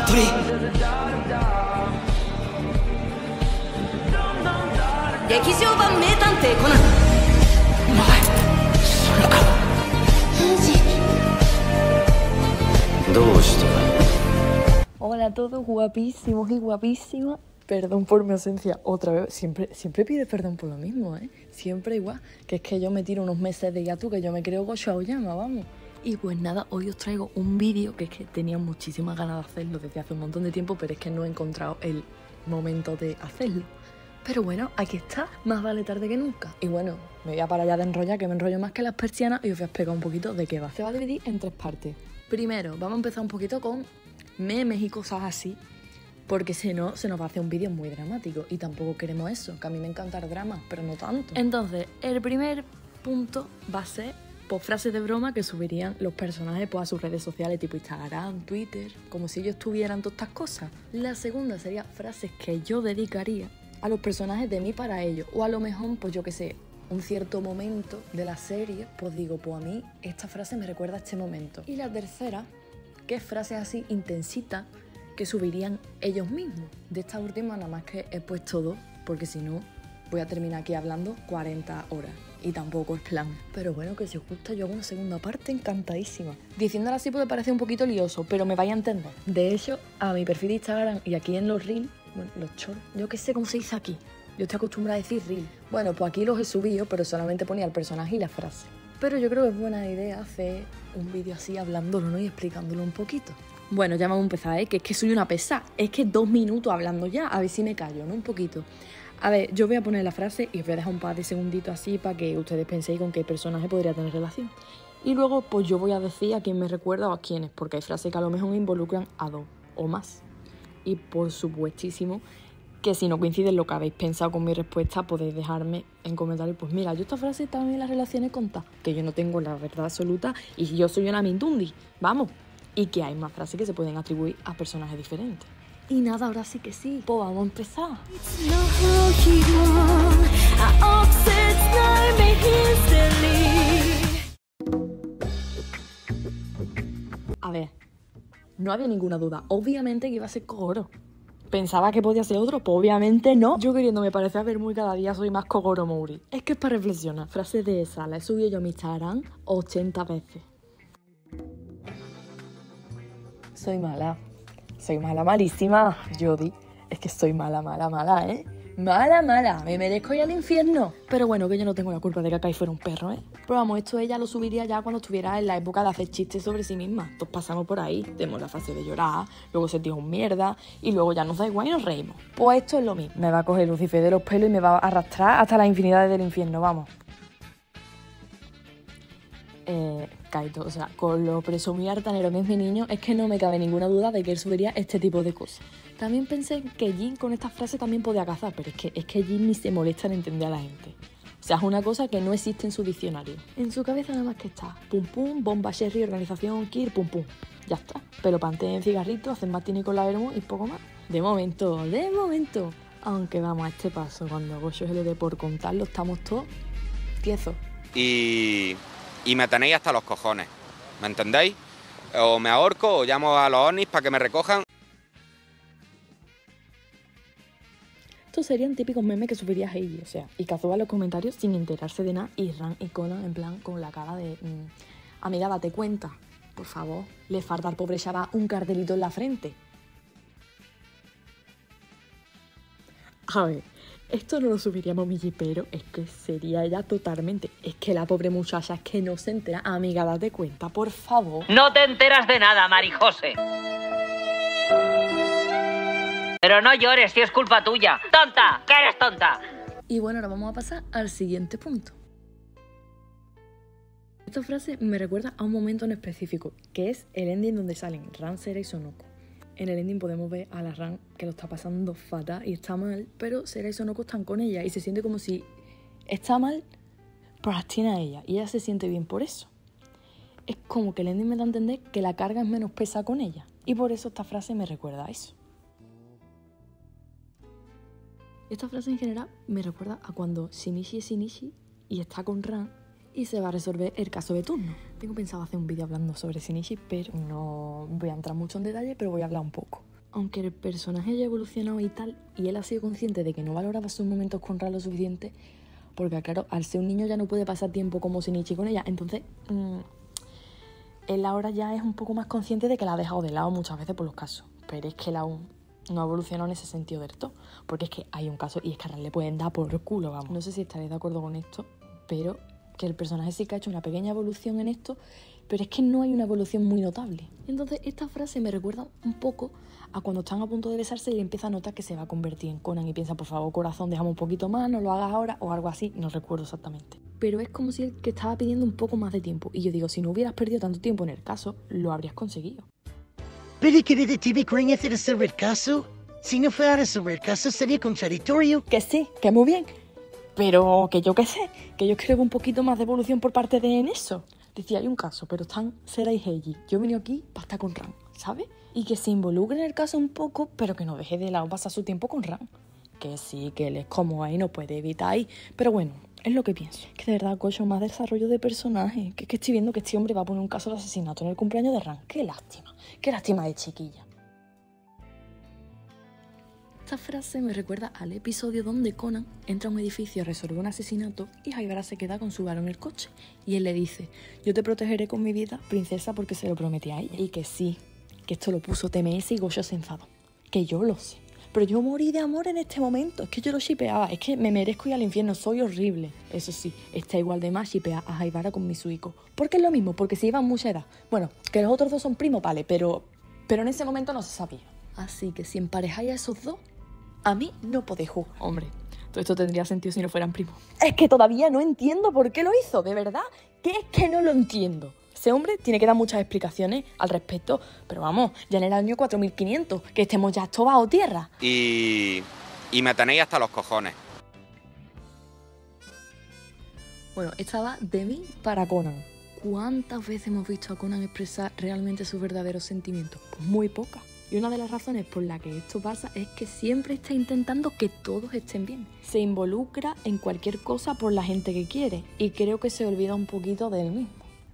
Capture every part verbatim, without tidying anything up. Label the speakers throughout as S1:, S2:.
S1: 둘이
S2: 劇場版名探偵コナン。
S1: お前それかどうした
S3: Hola a todos, guapísimos y guapísimas. Perdón por mi ausencia otra vez. Siempre, siempre pides perdón por lo mismo, ¿eh? Siempre igual. Que es que yo me tiro unos meses de gato que yo me creo Gosho Aoyama, vamos. Y pues nada, hoy os traigo un vídeo que es que tenía muchísimas ganas de hacerlo desde hace un montón de tiempo, pero es que no he encontrado el momento de hacerlo. Pero bueno, aquí está, más vale tarde que nunca. Y bueno, me voy a parar ya de enrollar, que me enrollo más que las persianas, y os voy a explicar un poquito de qué va. Se va a dividir en tres partes. Primero, vamos a empezar un poquito con memes y cosas así, porque si no, se nos va a hacer un vídeo muy dramático, y tampoco queremos eso, que a mí me encanta el drama, pero no tanto. Entonces, el primer punto va a ser pues, frases de broma que subirían los personajes pues, a sus redes sociales, tipo Instagram, Twitter, como si ellos tuvieran todas estas cosas. La segunda sería frases que yo dedicaría a los personajes de mí para ellos, o a lo mejor, pues yo qué sé, un cierto momento de la serie, pues digo, pues a mí esta frase me recuerda a este momento. Y la tercera, que es frases así intensitas que subirían ellos mismos. De esta última nada más que he puesto dos, porque si no voy a terminar aquí hablando cuarenta horas. Y tampoco es plan. Pero bueno, que si os gusta yo hago una segunda parte encantadísima. Diciéndolo así puede parecer un poquito lioso, pero me vais a entender. De hecho, a mi perfil de Instagram y aquí en los reels, bueno, los shorts, yo qué sé cómo se dice aquí. Yo estoy acostumbrada a decir reel. Bueno, pues aquí los he subido, pero solamente ponía el personaje y la frase. Pero yo creo que es buena idea hacer un vídeo así hablándolo, ¿no? Y explicándolo un poquito. Bueno, ya vamos a empezar, ¿eh? Que es que soy una pesada. Es que dos minutos hablando ya, a ver si me callo, ¿no? Un poquito. A ver, yo voy a poner la frase y os voy a dejar un par de segunditos así para que ustedes penséis con qué personaje podría tener relación. Y luego, pues yo voy a decir a quién me recuerda o a quiénes, porque hay frases que a lo mejor involucran a dos o más. Y por supuestísimo que si no coincide lo que habéis pensado con mi respuesta, podéis dejarme en comentarios, pues mira, yo esta frase también en las relaciones con tal, que yo no tengo la verdad absoluta y yo soy una mindundi, vamos. Y que hay más frases que se pueden atribuir a personajes diferentes. Y nada, ahora sí que sí, pues vamos a empezar. A ver, no había ninguna duda, obviamente que iba a ser Kogoro. Pensaba que podía ser otro, pues obviamente no. Yo queriéndome parecer a ver muy cada día soy más Kogoro Mouri. Es que es para reflexionar. Frases de esa la he subido yo a mi Instagram ochenta veces. Soy mala. Soy mala, malísima. Jodie, es que soy mala, mala, mala, ¿eh? Mala, mala. Me merezco ir al infierno. Pero bueno, que yo no tengo la culpa de que Akai fuera un perro, ¿eh? Pero vamos, esto ella lo subiría ya cuando estuviera en la época de hacer chistes sobre sí misma. Todos pasamos por ahí. Tenemos la fase de llorar, luego sentimos mierda y luego ya nos da igual y nos reímos. Pues esto es lo mismo. Me va a coger Lucifer de los pelos y me va a arrastrar hasta las infinidades del infierno, vamos. Eh, Kaito, o sea, con lo presumido hartanero que es mi niño, es que no me cabe ninguna duda de que él subiría este tipo de cosas. También pensé que Jin con esta frase también podía cazar, pero es que, es que Jin ni se molesta en entender a la gente. O sea, es una cosa que no existe en su diccionario. En su cabeza nada más que está pum pum, bomba Sherry, organización Kir, pum pum. Ya está. Pero pantén, cigarritos, hacen martini con la vermo y poco más. De momento, de momento. Aunque vamos a este paso, cuando Gosho se le dé por contarlo, estamos todos tiesos.
S4: Y... Y me tenéis hasta los cojones, ¿me entendéis? O me ahorco o llamo a los ovnis para que me recojan.
S3: Estos serían típicos memes que subiría Heiji, o sea, y cazó a los comentarios sin enterarse de nada, y Ran y Conan en plan con la cara de mmm, amiga, date cuenta, por favor, le falta al pobre chaval un cartelito en la frente. A ver, esto no lo subiríamos Miji, pero es que sería ella totalmente. Es que la pobre muchacha es que no se entera. Amiga, date cuenta, por favor.
S5: No te enteras de nada, Marijose. Pero no llores, si es culpa tuya. ¡Tonta! ¡Que eres tonta!
S3: Y bueno, ahora vamos a pasar al siguiente punto. Esta frase me recuerda a un momento en específico, que es el ending donde salen Ran, Sera y Sonoko. En el ending podemos ver a la Ran que lo está pasando fatal y está mal, pero Sera y Sonoko están con ella y se siente como si está mal, pero las tiene a ella y ella se siente bien por eso. Es como que el ending me da a entender que la carga es menos pesada con ella y por eso esta frase me recuerda a eso. Esta frase en general me recuerda a cuando Shinichi es Shinichi y está con Ran y se va a resolver el caso de turno. Tengo pensado hacer un vídeo hablando sobre Shinichi, pero no voy a entrar mucho en detalle, pero voy a hablar un poco. aunque el personaje haya evolucionado y tal, y él ha sido consciente de que no valoraba sus momentos con Ran lo suficiente, porque claro, al ser un niño ya no puede pasar tiempo como Shinichi con ella, entonces mmm, él ahora ya es un poco más consciente de que la ha dejado de lado muchas veces por los casos, pero es que él aún no ha evolucionado en ese sentido del todo, porque es que hay un caso y es que a Ran le pueden dar por el culo, vamos. No sé si estaréis de acuerdo con esto, pero que el personaje sí que ha hecho una pequeña evolución en esto, pero es que no hay una evolución muy notable. Entonces esta frase me recuerda un poco a cuando están a punto de besarse y le empieza a notar que se va a convertir en Conan y piensa, por favor corazón, déjame un poquito más, no lo hagas ahora, o algo así, no recuerdo exactamente. Pero es como si él que estaba pidiendo un poco más de tiempo, y yo digo, si no hubieras perdido tanto tiempo en el caso, lo habrías conseguido.
S6: ¿Pero qué detective creen hacer sobre el caso? Si no fuera sobre el caso sería contradictorio.
S3: Que sí, que muy bien, pero que yo qué sé, que yo creo un poquito más de evolución por parte de en eso. Decía, hay un caso, pero están Sera y Heiji. Yo he venido aquí para estar con Ran, ¿sabes? Y que se involucre en el caso un poco, pero que no deje de lado pasar su tiempo con Ran. Que sí, que él es como ahí, no puede evitar ahí. Pero bueno, es lo que pienso. Que de verdad, coño, más desarrollo de personaje. Que es que estoy viendo que este hombre va a poner un caso de asesinato en el cumpleaños de Ran. Qué lástima, qué lástima de chiquilla. Esta frase me recuerda al episodio donde Conan entra a un edificio a resolver un asesinato y Haibara se queda con su varón en el coche. Y él le dice, yo te protegeré con mi vida, princesa, porque se lo prometí a ella. Y que sí, que esto lo puso T M S y Gojo se enfadó. Que yo lo sé. Pero yo morí de amor en este momento. Es que yo lo shipeaba. Es que me merezco ir al infierno. Soy horrible. Eso sí, está igual de más shipea a Haibara con Mitsuhiko. Porque es lo mismo, porque se llevan mucha edad. Bueno, que los otros dos son primos, vale, pero, pero en ese momento no se sabía. Así que si emparejáis a esos dos, a mí no podéis jugar. Hombre, todo esto tendría sentido si no fueran primos. Es que todavía no entiendo por qué lo hizo, de verdad. Que es que no lo entiendo. Ese hombre tiene que dar muchas explicaciones al respecto, pero vamos, ya en el año cuatro mil quinientos, que estemos ya todos bajo tierra.
S4: Y, y me tenéis hasta los cojones.
S3: Bueno, esta va de mí para Conan. ¿Cuántas veces hemos visto a Conan expresar realmente sus verdaderos sentimientos? Pues muy pocas. Y una de las razones por la que esto pasa es que siempre está intentando que todos estén bien. Se involucra en cualquier cosa por la gente que quiere y creo que se olvida un poquito de él mismo.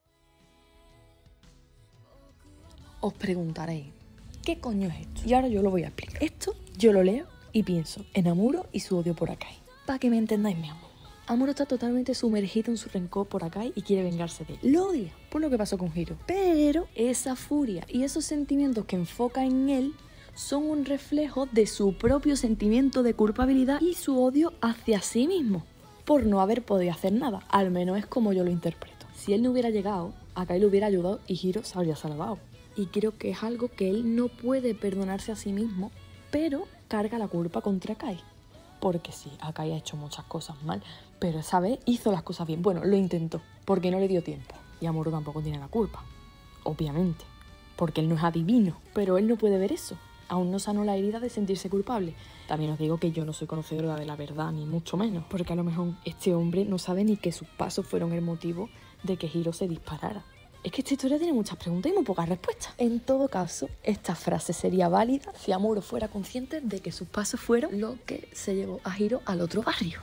S3: Os preguntaréis, ¿qué coño es esto? Y ahora yo lo voy a explicar. Esto yo lo leo y pienso en Amuro y su odio por Akai. Para que me entendáis, mi amor. Amuro está totalmente sumergido en su rencor por Akai y quiere vengarse de él. Lo odia por lo que pasó con Hiro. Pero esa furia y esos sentimientos que enfoca en él son un reflejo de su propio sentimiento de culpabilidad y su odio hacia sí mismo por no haber podido hacer nada. Al menos es como yo lo interpreto. Si él no hubiera llegado, Akai le hubiera ayudado y Hiro se habría salvado. Y creo que es algo que él no puede perdonarse a sí mismo, pero carga la culpa contra Akai. Porque sí, Akai ha hecho muchas cosas mal, pero esa vez hizo las cosas bien. Bueno, lo intentó, porque no le dio tiempo. Y Amuro tampoco tiene la culpa, obviamente, porque él no es adivino. Pero él no puede ver eso. Aún no sanó la herida de sentirse culpable. También os digo que yo no soy conocedora de la verdad, ni mucho menos, porque a lo mejor este hombre no sabe ni que sus pasos fueron el motivo de que Hiro se disparara. Es que esta historia tiene muchas preguntas y muy pocas respuestas. En todo caso, esta frase sería válida si Amuro fuera consciente de que sus pasos fueron lo que se llevó a Hiro al otro barrio.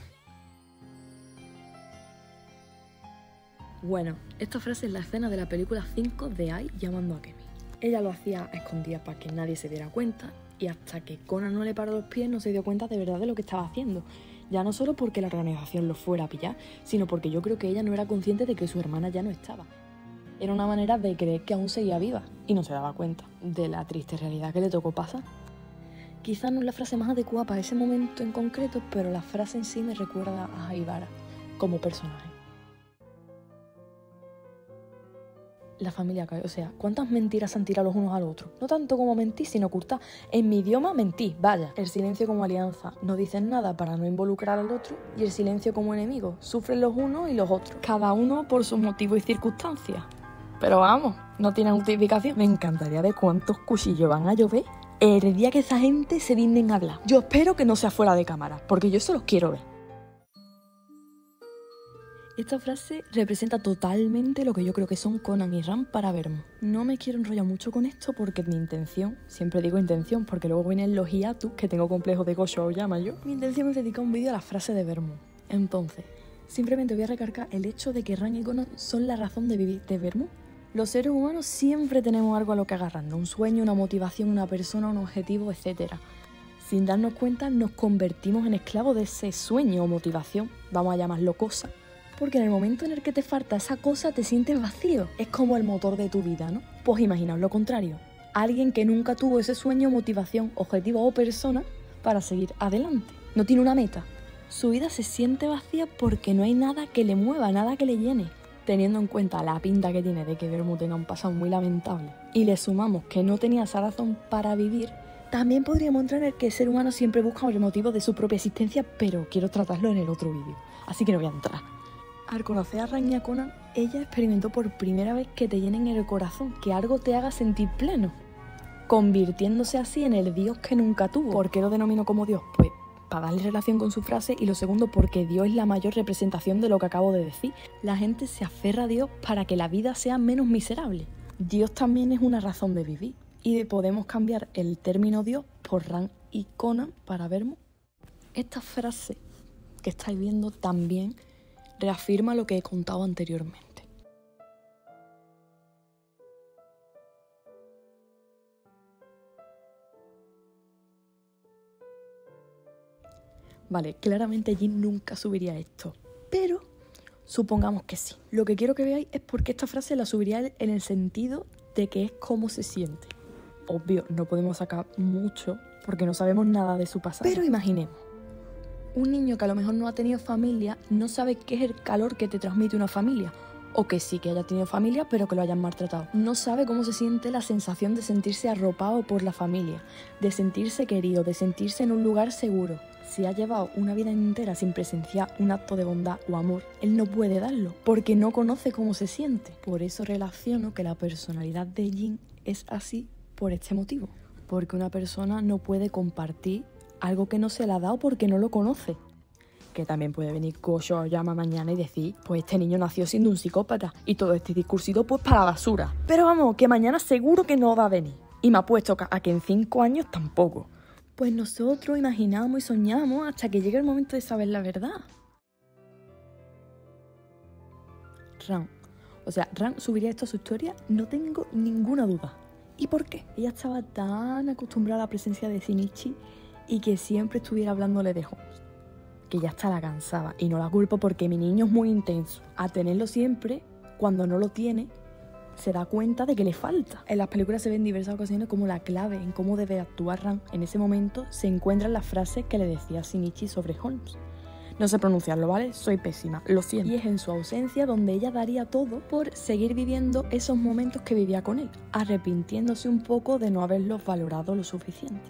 S3: Bueno, esta frase es la escena de la película cinco de Ai llamando a Kemi. Ella lo hacía a escondidas para que nadie se diera cuenta y hasta que Conan no le paró los pies no se dio cuenta de verdad de lo que estaba haciendo. Ya no solo porque la organización lo fuera a pillar, sino porque yo creo que ella no era consciente de que su hermana ya no estaba. Era una manera de creer que aún seguía viva y no se daba cuenta de la triste realidad que le tocó pasar. Quizás no es la frase más adecuada para ese momento en concreto, pero la frase en sí me recuerda a Haibara como personaje. La familia Akai, o sea, ¿cuántas mentiras se han tirado los unos al otro? No tanto como mentir, sino ocultar. En mi idioma, mentí, vaya. El silencio como alianza, no dicen nada para no involucrar al otro, y el silencio como enemigo, sufren los unos y los otros, cada uno por sus motivos y circunstancias. Pero vamos, no tiene justificación. Me encantaría ver cuántos cuchillos van a llover el día que esa gente se dignen a hablar. Yo espero que no sea fuera de cámara, porque yo eso los quiero ver. Esta frase representa totalmente lo que yo creo que son Conan y Ran para Vermo. No me quiero enrollar mucho con esto porque mi intención, siempre digo intención porque luego vienen los hiatus que tengo complejos de Gojo Aoyama yo. Mi intención es dedicar un vídeo a la frase de Vermo. Entonces, simplemente voy a recargar el hecho de que Ran y Conan son la razón de vivir de Vermo. Los seres humanos siempre tenemos algo a lo que agarrarnos, un sueño, una motivación, una persona, un objetivo, etcétera. Sin darnos cuenta nos convertimos en esclavos de ese sueño o motivación, vamos a llamarlo cosa, porque en el momento en el que te falta esa cosa te sientes vacío, es como el motor de tu vida, ¿no? Pues imaginaos lo contrario, alguien que nunca tuvo ese sueño, motivación, objetivo o persona para seguir adelante, no tiene una meta. Su vida se siente vacía porque no hay nada que le mueva, nada que le llene. Teniendo en cuenta la pinta que tiene de que Vermu tenga un pasado muy lamentable y le sumamos que no tenía esa razón para vivir, también podríamos entrar en que el ser humano siempre busca el motivo de su propia existencia, pero quiero tratarlo en el otro vídeo, así que no voy a entrar. Al conocer a Ran y a Conan, ella experimentó por primera vez que te llenen el corazón, que algo te haga sentir pleno, convirtiéndose así en el Dios que nunca tuvo. ¿Por qué lo denomino como Dios? Pues para darle relación con su frase, y lo segundo porque Dios es la mayor representación de lo que acabo de decir. La gente se aferra a Dios para que la vida sea menos miserable. Dios también es una razón de vivir, y podemos cambiar el término Dios por Ran y Conan para Vermu. Esta frase que estáis viendo también reafirma lo que he contado anteriormente. Vale, claramente Jin nunca subiría esto, pero supongamos que sí. Lo que quiero que veáis es por qué esta frase la subiría en el sentido de que es cómo se siente. Obvio, no podemos sacar mucho porque no sabemos nada de su pasado. Pero imaginemos, un niño que a lo mejor no ha tenido familia no sabe qué es el calor que te transmite una familia. O que sí que haya tenido familia pero que lo hayan maltratado. No sabe cómo se siente la sensación de sentirse arropado por la familia, de sentirse querido, de sentirse en un lugar seguro. Si ha llevado una vida entera sin presenciar un acto de bondad o amor, él no puede darlo, porque no conoce cómo se siente. Por eso relaciono que la personalidad de Jin es así por este motivo. Porque una persona no puede compartir algo que no se le ha dado porque no lo conoce. Que también puede venir Gosho Aoyama mañana y decir, pues este niño nació siendo un psicópata y todo este discursito pues para la basura. Pero vamos, que mañana seguro que no va a venir. Y me ha puesto a que en cinco años tampoco. Pues nosotros imaginamos y soñamos hasta que llegue el momento de saber la verdad. Ran. O sea, Ran subiría esto a su historia, no tengo ninguna duda. ¿Y por qué? Ella estaba tan acostumbrada a la presencia de Shinichi y que siempre estuviera hablándole de Holmes, que ya hasta la cansaba. Y no la culpo porque mi niño es muy intenso. A tenerlo siempre, cuando no lo tiene, se da cuenta de que le falta. En las películas se ve en diversas ocasiones como la clave en cómo debe actuar Ran en ese momento se encuentra en las frases que le decía Shinichi sobre Holmes. No sé pronunciarlo, ¿vale? Soy pésima, lo siento. Y es en su ausencia donde ella daría todo por seguir viviendo esos momentos que vivía con él, arrepintiéndose un poco de no haberlos valorado lo suficiente.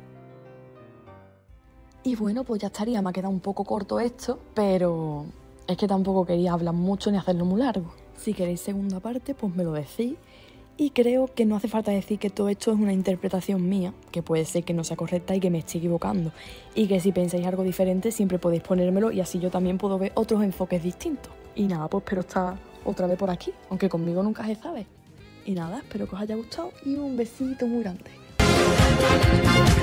S3: Y bueno, pues ya estaría, me ha quedado un poco corto esto, pero es que tampoco quería hablar mucho ni hacerlo muy largo. Si queréis segunda parte, pues me lo decís. Y creo que no hace falta decir que todo esto es una interpretación mía, que puede ser que no sea correcta y que me esté equivocando. Y que si pensáis algo diferente, siempre podéis ponérmelo y así yo también puedo ver otros enfoques distintos. Y nada, pues espero estar otra vez por aquí, aunque conmigo nunca se sabe. Y nada, espero que os haya gustado y un besito muy grande.